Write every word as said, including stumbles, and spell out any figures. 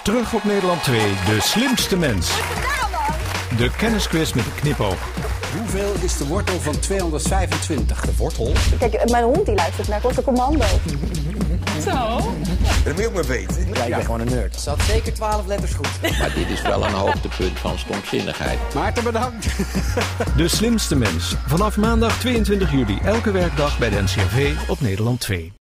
Terug op Nederland twee, de slimste mens. De kennisquiz met een knipoog. Hoeveel is de wortel van tweehonderdvijfentwintig? De wortel? Kijk, mijn hond die luistert naar korte commando. Zo? Dat moet je ook maar weten. Ja, ik ben gewoon een nerd. Zat zeker twaalf letters goed. Maar dit is wel een hoogtepunt van stomzinnigheid. Maarten, bedankt. De slimste mens. Vanaf maandag tweeëntwintig juli elke werkdag bij de N C R V op Nederland twee.